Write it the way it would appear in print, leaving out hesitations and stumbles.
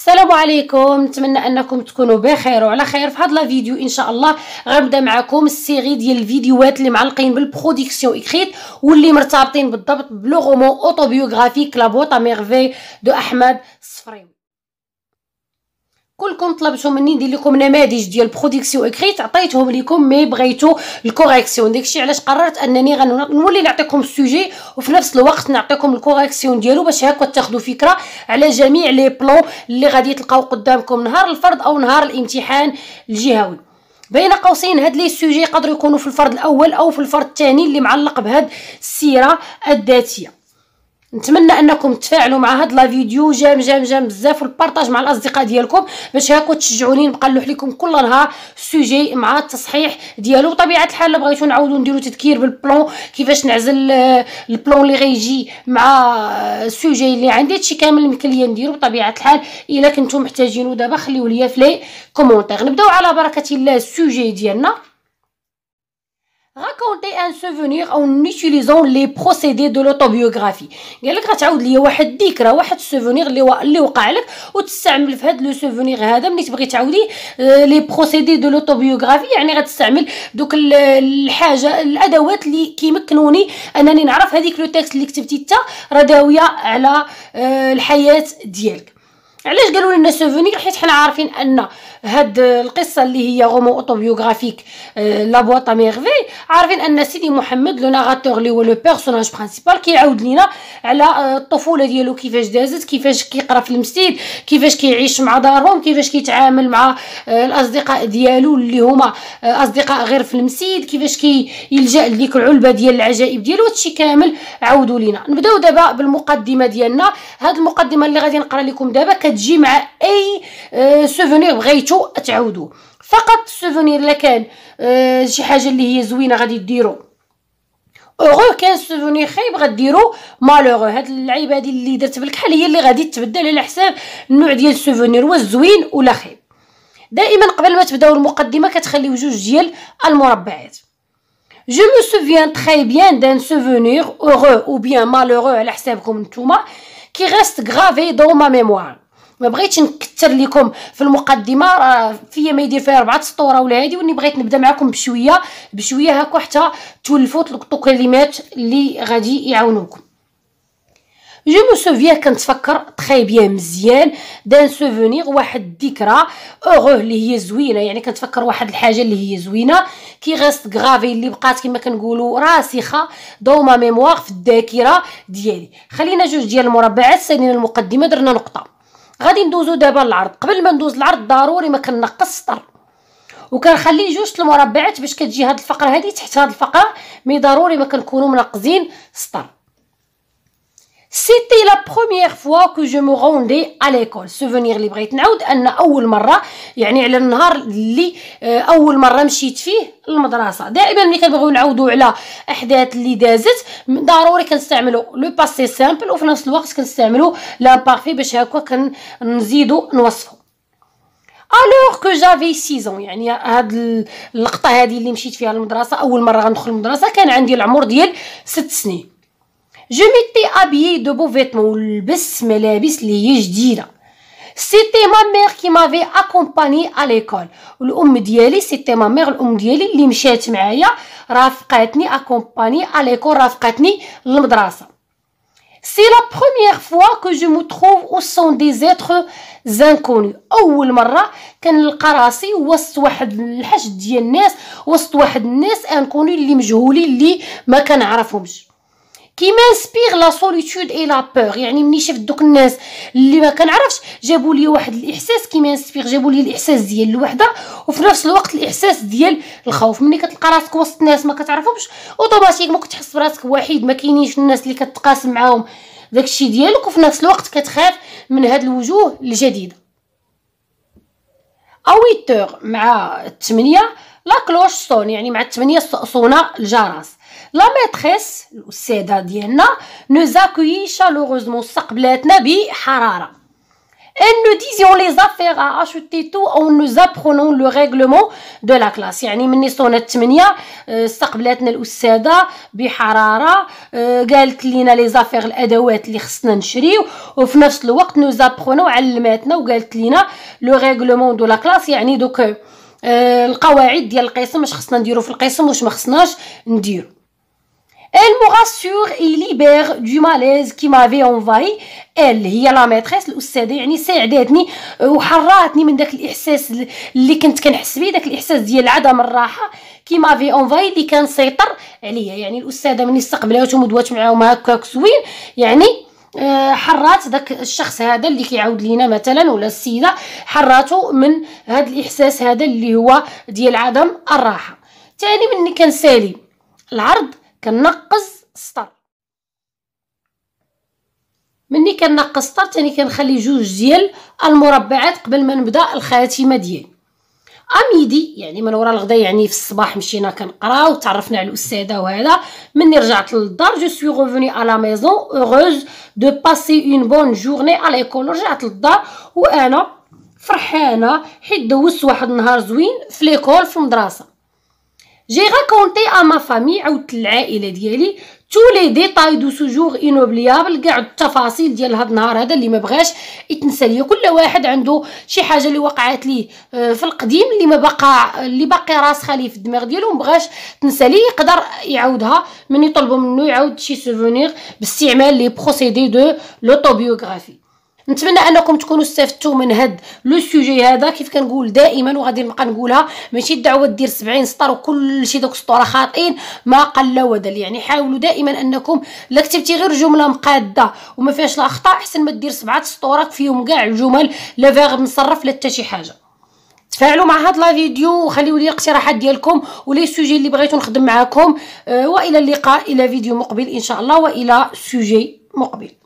السلام عليكم، نتمنى انكم تكونوا بخير وعلى خير. في هذا الفيديو ان شاء الله غنبدا معكم السيري ديال الفيديوهات اللي معلقين بالبرودكسيون اكريت واللي مرتبطين بالضبط بلو رومون اوتوبيوغرافيك لا بوط ا ميرفي دو احمد الصفريوي. كلكم طلبتوا مني ندير لكم نماذج ديال برودكسيون اكريت، عطيتهم لكم مي بغيتوا الكوريكسيون. داكشي علاش قررت انني غنولي نعطيكم السوجي وفي نفس الوقت نعطيكم الكوريكسيون ديالو باش هكا تاخذوا فكره على جميع لي بلون اللي غادي تلقاو قدامكم نهار الفرض او نهار الامتحان الجهوي. بين قوسين هاد لي سوجي يقدروا يكونوا في الفرض الاول او في الفرض الثاني اللي معلق بهاد السيره الذاتيه. نتمنى انكم تفاعلوا مع هاد لا فيديو جام بزاف، والبارطاج مع الاصدقاء ديالكم باش هاكا تشجعوني نبقى نلوح لكم كل نهار سوجي مع التصحيح ديالو. بطبيعه الحال بغيتو نعاودو نديرو تذكير بالبلون كيفاش نعزل البلون اللي غيجي مع السوجي اللي عندي، هادشي كامل يمكن ليا نديرو بطبيعه الحال. الا كنتم محتاجينه دابا خليو ليا في لي كومونتير. نبداو على بركه الله السوجي ديالنا. Raconter un souvenir en utilisant les procédés de l'autobiographie. قال لك غتعاود ليا واحد الذكرى، واحد السوفونير اللي وقع لك، وتستعمل في هذا لو سوفونير هذا ملي تبغي تعاودي لي بروسيدي دو l'autobiographie، يعني غتستعمل دوك الحاجه الادوات اللي كيمكنوني انني نعرف هذيك لو تيكست اللي كتبتي انت راه داويه على الحياه ديالك. علاش قالوا لنا سوفونير؟ حيت حنا عارفين ان هاد القصه اللي هي رومون اوتوبيوغرافيك لا بوط ا ميرفي، عارفين ان سيدي محمد لو ناراتور اللي هو لو بيرسوناج برينسيبال كيعاود لينا على الطفوله ديالو كيفاش دازت، كيفاش كيقرا في المسجد، كيفاش كيعيش مع دارهم، كيفاش كيتعامل مع الاصدقاء ديالو اللي هما اصدقاء غير في المسجد، كيفاش كيلجا لديك العلبه ديال العجائب ديالو. هادشي كامل عاودوا لينا. نبداو دابا بالمقدمه ديالنا. هاد المقدمه اللي غادي نقرا لكم دابا كتجي مع اي سوفونير بغيتو تعاودوه. فقط السوفونير الا كان شي حاجه اللي هي زوينه غادي ديرو اوغو، كان سوفونير خايب غديرو مالوغو. هاد اللعيبه هادي اللي درت بالكحل هي اللي غادي تبدل على حساب النوع ديال السوفونير، واش زوين ولا خايب. دائما قبل ما تبداو المقدمه كتخليو جوج ديال المربعات. Je me souviens très bien d'un souvenir heureux ou bien malheureux على حسابكم نتوما qui reste gravé dans ma mémoire. ما بغيتش نكثر لكم في المقدمه، فيا ما يدير فيها 4 سطور ولا هادي، واني بغيت نبدا معكم بشويه هكا حتى تولفوا تلقطوا كلمات اللي غادي يعاونوكم. جو مو سوفيان كنتفكر تري بيان مزيان دان سوفونير واحد الذكرى اوغو اللي هي زوينه، يعني كنتفكر واحد الحاجه اللي هي زوينه كي غاست غافي اللي بقات كما كنقولوا راسخه دو ما ميموار في الذاكره ديالي. خلينا جوج ديال المربعات، سالينا المقدمه درنا نقطه. غادي ندوزو دابا للعرض. قبل ما ندوز للعرض ضروري ما كنقص سطر وكنخلي جوج المربعات باش كتجي هاد الفقره هادي تحت هاد الفقره، مي ضروري ما كنكونوا منقزين سطر. C'était la première fois que je me rendais à l'école. Souvenir اللي بغيت نعاود ان اول مره، يعني على النهار اللي اول مره مشيت فيه للمدرسه. دائما ملي كنبغيو نعاودوا على احداث اللي دازت ضروري كنستعملوا لو باسي سامبل، وفي نفس الوقت كنستعملوا لامبارفي باش هكا كنزيدوا نوصفوا. alors que j'avais 6 ans، يعني هاد اللقطه هذه اللي مشيت فيها للمدرسه اول مره غندخل المدرسه كان عندي العمر ديال 6 سنين. Je m'étais habillée de beaux vêtements ولبس ملابس اللي هي جديده. C'était ma mère qui m'avait accompagnée à l'école. والام ديالي c'était ma mère، الام ديالي اللي مشات معايا رافقتني accompagnée à l'école، رافقتني للمدرسه. C'est la première fois que je me trouve au sein des êtres inconnus. اول مره كنلقى راسي وسط واحد الحشد ديال الناس، وسط واحد الناس انكوني اللي مجهولين اللي ما كنعرفهمش. كي مانسبيغ لا سوليتود اي لا بور، يعني ملي شفت دوك الناس اللي ما كنعرفش جابوا لي واحد الاحساس كي مانسبيغ، جابوا لي الاحساس ديال الوحده وفي نفس الوقت الاحساس ديال الخوف. ملي كتلقى راسك وسط الناس ما كتعرفهمش اوتوماتيكمون كتحس براسك وحيد، ما كاينينش الناس اللي كتقاسم معاهم داكشي ديالك، وفي نفس الوقت كتخاف من هاد الوجوه الجديده. ا 8 مع 8 لا كلوش صون، يعني مع 8 صونا الجرس. لا ميتريس الاستاذه ديالنا نو زاكوي شالوروزمون، استقبلاتنا بحراره. et nous disions les affaires à acheter tout en nous apprenant le règlement de la classe. يعني مني صونت 8 استقبلتنا الأستاذة بحرارة، قالت لينا لي زافير الأدوات اللي خصنا نشريو، وفي نفس الوقت nous apprenons علماتنا وقالت لينا le règlement de la classe، يعني دوك القواعد ديال القسم، واش خصنا نديرو في القسم واش ما خصناش نديرو. Elle me rassure et libère du malaise qui m'avait envahi. Elle هي لا ميتريس الأستاذة، يعني ساعدتني وحررتني من داك الإحساس اللي كنت كنحس بيه، داك الإحساس ديال عدم الراحة كي مافي انفاي اللي كان سيطر عليا. يعني الأستاذة ملي استقبلاتهم ودوات معاهم هكاك زوين، يعني حرات داك الشخص هذا اللي كيعاود لينا مثلا ولا السيده، حراته من هذا الاحساس هذا اللي هو ديال عدم الراحه. ثاني مني كنسالي العرض كنقص سطر، مني كنقص سطر ثاني كنخلي جوج ديال المربعات قبل ما نبدا الخاتمه ديالي. اميدي يعني من وراء الغدا، يعني في الصباح مشينا كنقراو وتعرفنا على الاستاذه وهذا. مني رجعت للدار جو سوي ريفوني ا لا ميزون اوروز دو باسي اون بون جورني ا ليكول. رجعت للدار وانا فرحانه حيت دوزت واحد النهار زوين في ليكول في المدرسه. جي راكونتي ا ما فامي، عاودت للعائله ديالي تو لي ديتاي دو سو جور انوبليابل، كاع التفاصيل ديال هذا النهار هذا اللي ما بغاش يتنسى ليا. كل واحد عنده شي حاجه اللي وقعت ليه في القديم اللي باقي راسخه ليه في الدماغ ديالو ما بغاش تنسى ليه، يقدر يعاودها من يطلبوا منه يعاود شي سوفونير باستعمال لي بروسيدي دو لوطوبيوغرافي. نتمنى انكم تكونوا استفدتوا من هاد لو سوجي هذا. كيف كنقول دائما وغادي نبقى نقولها، ماشي الدعوه دير 70 سطر وكل شي دوك السطور خاطئين ما قل ودل. يعني حاولوا دائما انكم لا كتبتي غير جمله مقاده وما فيهاش الاخطاء، احسن ما دير 7 سطورات فيهم كاع الجمل لا فيرب مصرف لا حتى شي حاجه. تفاعلوا مع هاد لا فيديو وخليوا لي الاقتراحات ديالكم ولي سوجي اللي بغيتو نخدم معاكم. والى اللقاء، الى فيديو مقبل ان شاء الله، والى سوجي مقبل.